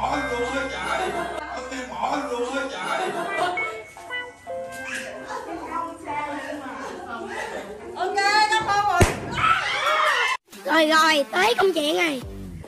mỏ luôn á trời. Ông nghe mỏ luôn á trời. Ok, cảm ơn rồi. Rồi, tới công chuyện này.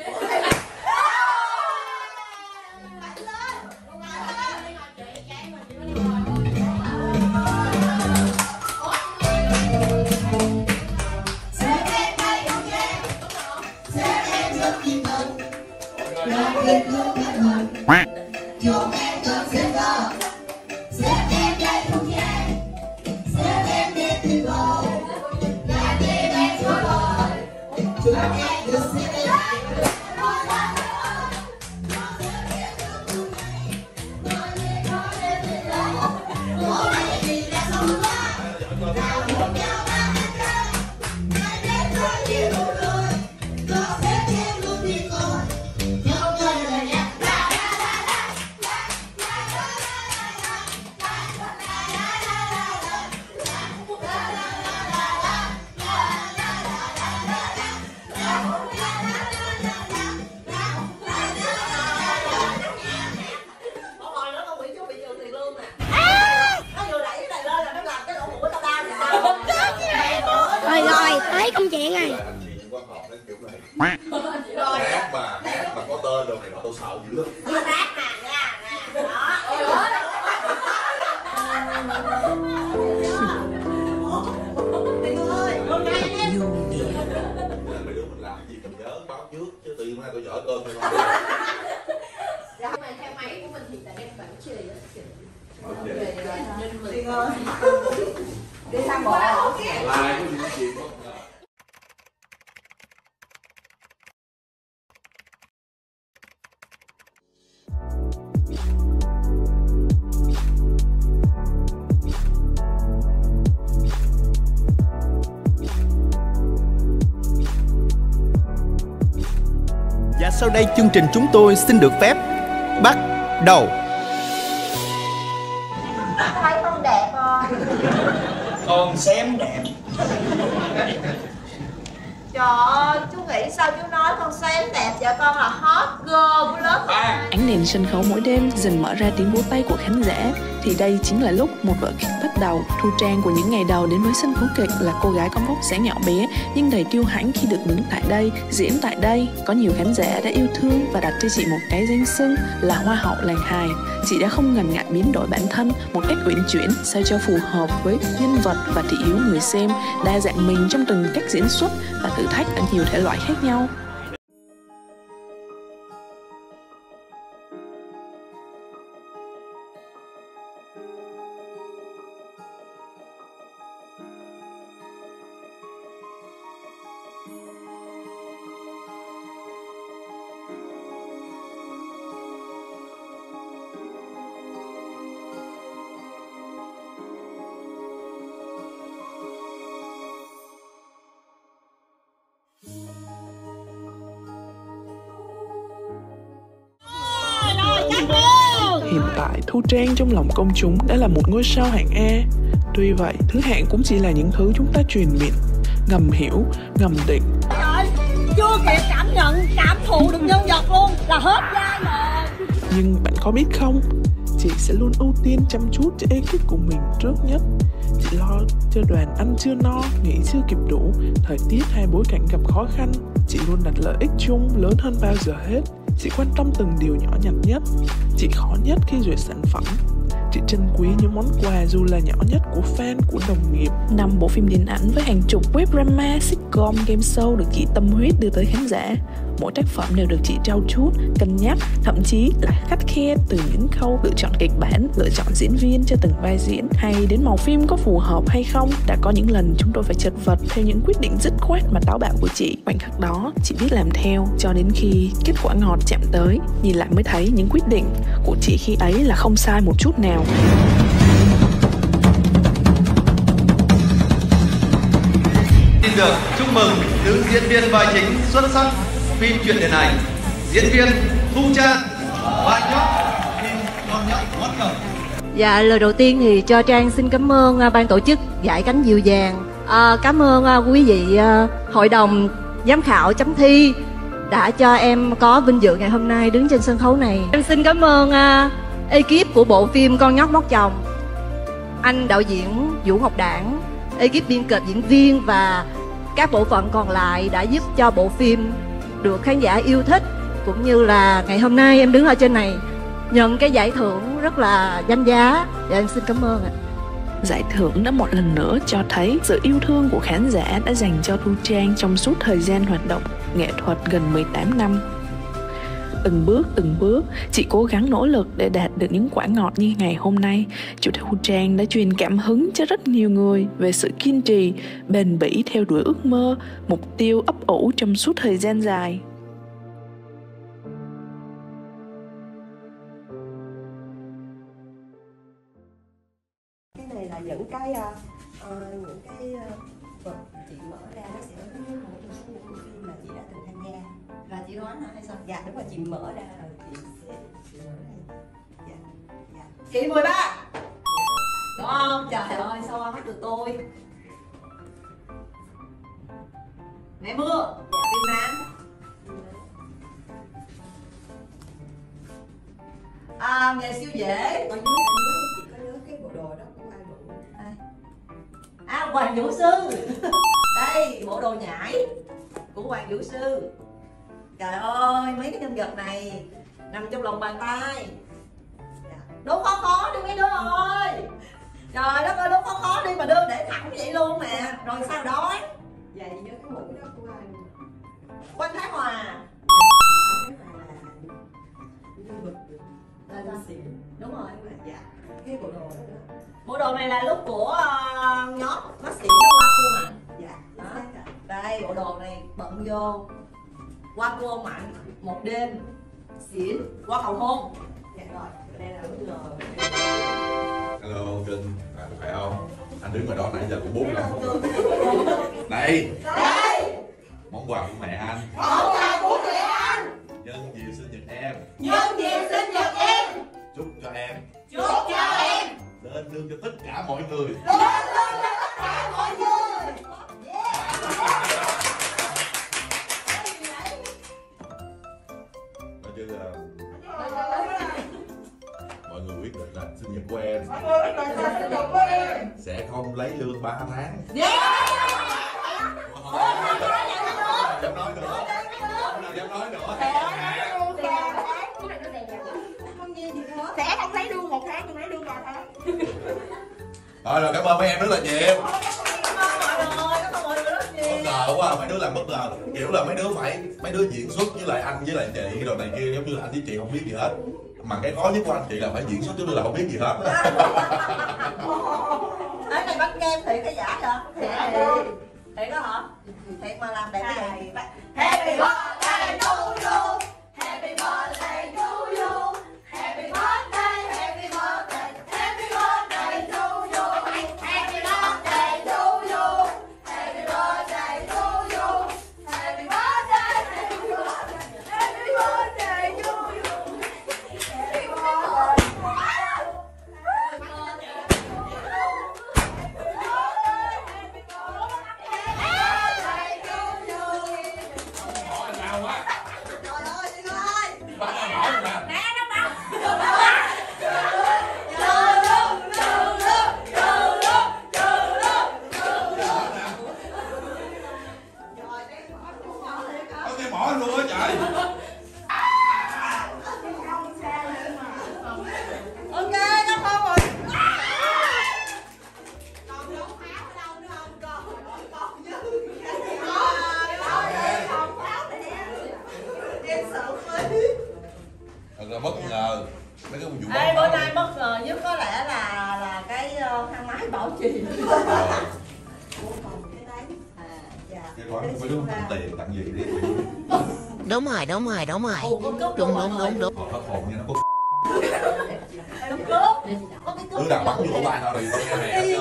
Rồi, tới công chuyện này. Hát mà có tên rồi này tôi sợ dữ lắm. Mấy đứa mình làm gì cần nhớ báo trước chứ tự nhiên mai tôi dở cơm thôi. Dạ mà theo máy của mình thì tại em vẫn chưa đầy đủ. Đi sang bộ. Lại có những chuyện không? Và sau đây chương trình chúng tôi xin được phép bắt đầu. Thấy không đẹp không? Con xem đẹp. Trời ơi, chú nghĩ sao chú nói con xém đẹp vậy? Con là hot girl của lớp. Ánh đèn sân khấu mỗi đêm dần mở ra tiếng vỗ tay của khán giả. Thì đây chính là lúc một vở kịch bắt đầu. Thu Trang của những ngày đầu đến với sân khấu kịch là cô gái có vóc dáng nhỏ bé nhưng đầy kiêu hãnh khi được đứng tại đây, diễn tại đây. Có nhiều khán giả đã yêu thương và đặt cho chị một cái danh xưng là Hoa hậu làng hài. Chị đã không ngần ngại biến đổi bản thân một cách uyển chuyển sao cho phù hợp với nhân vật và thị hiếu người xem, đa dạng mình trong từng cách diễn xuất và thử thách ở nhiều thể loại khác nhau. Hiện tại, Thu Trang trong lòng công chúng đã là một ngôi sao hạng A. Tuy vậy, thứ hạng cũng chỉ là những thứ chúng ta truyền miệng, ngầm hiểu, ngầm định. Trời, chưa kịp cảm nhận, cảm thụ được nhân vật luôn là hết vai rồi. Nhưng bạn có biết không, chị sẽ luôn ưu tiên chăm chút cho ekip của mình trước nhất. Chị lo cho đoàn ăn chưa no, nghỉ chưa kịp đủ, thời tiết hay bối cảnh gặp khó khăn. Chị luôn đặt lợi ích chung lớn hơn bao giờ hết. Chị quan tâm từng điều nhỏ nhặt nhất. Chị khó nhất khi duyệt sản phẩm. Chị trân quý những món quà dù là nhỏ nhất của fan, của đồng nghiệp. 5 bộ phim điện ảnh với hàng chục web drama, sitcom, game show được chị tâm huyết đưa tới khán giả. Mỗi tác phẩm đều được chị trau chuốt, cân nhắc, thậm chí là khắt khe từ những khâu lựa chọn kịch bản, lựa chọn diễn viên cho từng vai diễn, hay đến màu phim có phù hợp hay không. Đã có những lần chúng tôi phải chật vật theo những quyết định dứt khoát mà táo bạo của chị. Khoảnh khắc đó, chị biết làm theo cho đến khi kết quả ngọt chạm tới. Nhìn lại mới thấy những quyết định của chị khi ấy là không sai một chút nào. Xin được chúc mừng nữ diễn viên vai chính xuất sắc phim truyện điện ảnh, diễn viên Thu Trang, vai nhóc phim Con Nhóc Mất Cờ. Dạ, lời đầu tiên thì cho Trang xin cảm ơn ban tổ chức Dải Cánh Dịu Dàng, cảm ơn quý vị hội đồng giám khảo chấm thi đã cho em có vinh dự ngày hôm nay đứng trên sân khấu này. Em xin cảm ơn ekip của bộ phim Con Nhóc Móc Chồng, anh đạo diễn Vũ Ngọc Đảng, ekip biên kịch, diễn viên và các bộ phận còn lại đã giúp cho bộ phim được khán giả yêu thích, cũng như là ngày hôm nay em đứng ở trên này nhận cái giải thưởng rất là danh giá. Và em xin cảm ơn ạ. Giải thưởng đã một lần nữa cho thấy sự yêu thương của khán giả đã dành cho Thu Trang trong suốt thời gian hoạt động nghệ thuật gần 18 năm. Từng bước, chị cố gắng nỗ lực để đạt được những quả ngọt như ngày hôm nay. Chị Thu Trang đã truyền cảm hứng cho rất nhiều người về sự kiên trì, bền bỉ theo đuổi ước mơ, mục tiêu ấp ủ trong suốt thời gian dài. Cái này là những cái vật chị mở ra, nó sẽ có một số những phim mà chị đã từng tham gia. Là chị đoán hả hay sao? Dạ đúng rồi, chị mở ra rồi chị mở ra. Dạ, dạ. Chị 13. Đúng không? Trời ơi, sao qua mắt được tôi? Mẹ mưa. Dạ, Việt Nam. Nghề siêu dễ. Ở dưới chị có nhớ cái bộ đồ đó của ai bự? Hoàng Vũ Sư. Đây, bộ đồ nhảy của Hoàng Vũ Sư. Trời ơi, mấy cái nhân vật này nằm trong lòng bàn tay. Đố khó đi mấy đứa ơi. Trời đất ơi, đố khó đi mà đưa để thẳng vậy luôn nè. Rồi sao đó? Dạ, chị nhớ cái mũ đó của ai? Quanh Thái Hòa. Là đúng rồi. Dạ, cái bộ đồ đó. Bộ đồ này là lúc của nhóm bác sĩ nó qua cô Mạnh. Dạ, đây bộ đồ này bận vô qua cô Mạnh một đêm xỉn qua cầu hôn. dạ rồi, đây là bất ngờ. Hello Trinh, khỏe không? Anh đứng ở đó nãy giờ cũng 4 năm. Đây món quà của mẹ anh. Món quà của mẹ anh. Nhân dịp sinh nhật em. Nhân dịp sinh nhật em. Chúc cho em. Chúc cho em. Lên lương cho tất cả mọi người. Lên lương cho tất cả mọi người. Nói chứ mọi người quyết định là sinh nhật của em sẽ không lấy lương 3 tháng. Dám nói nữa. Dám nói nữa. Sẽ không lấy lương 1 tháng, nhưng lấy lương 3 tháng. Rồi cảm ơn mấy em rất là nhiều. Bất ngờ quá, mấy đứa làm bất ngờ. Kiểu là mấy đứa diễn xuất với lại anh với lại chị rồi này kia, giống như là anh với chị không biết gì hết. Mà cái khó nhất của anh chị là phải diễn xuất chứ là không biết gì hết. Cái này bánh kem thiệt hay giả vậy? Thiệt đó hả? Thiệt mà làm đẹp cái gì? Happy birthday to you. Happy birthday to you. Happy birthday, happy birthday, happy birthday to you. Happy birthday to you. Happy birthday to you. Happy birthday, happy birthday, happy birthday to you. Happy birthday. Bỏ luôn á trời. Ok, cảm ơn rồi. Thật là bất ngờ. Mấy cái vụ Ê, bữa nay bất ngờ nhất có lẽ là cái thang máy bảo trì. Cái quán mấy đứa tặng tiền tặng gì đi. Đúng rồi. Đúng. Họ hết hồn nha, nó có cứ đặt bắn vô tay thôi thì không nghe mẹ.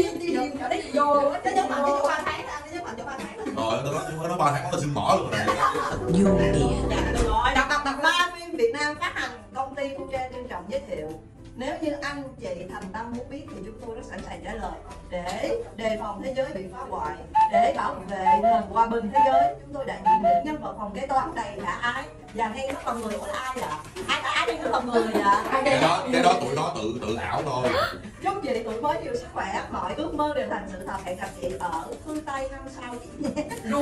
Rồi nó 3 tháng nó xin mỏ luôn này. Rồi, đặt 3 phim Việt Nam phát hành, công ty Thu Trang trân trọng giới thiệu Nếu như anh chị thành tâm muốn biết thì chúng tôi rất sẵn sàng trả lời. Để đề phòng thế giới bị phá hoại, để bảo vệ nền hòa bình thế giới, chúng tôi đại diện những nhân vật phòng kế toán đầy khả ái và ngay nước con người của ai ạ? Ai đi nước con người ạ? Cái đó tụi nó tự ảo thôi. Chúc chị tuổi mới nhiều sức khỏe, mọi ước mơ đều thành sự thật. Hẹn gặp chị ở phương Tây năm sau chị nhé.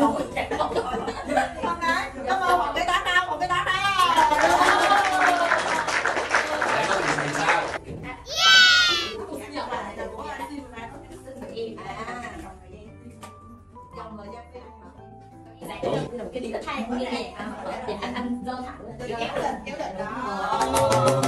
Con gái, cảm ơn phòng kế toán đâu, phòng kế toán đâu. Để có gì thì sao? Dòng lời giáp với anh hả? Cái đi thang như này anh dơ thẳng lên, kéo lên đó.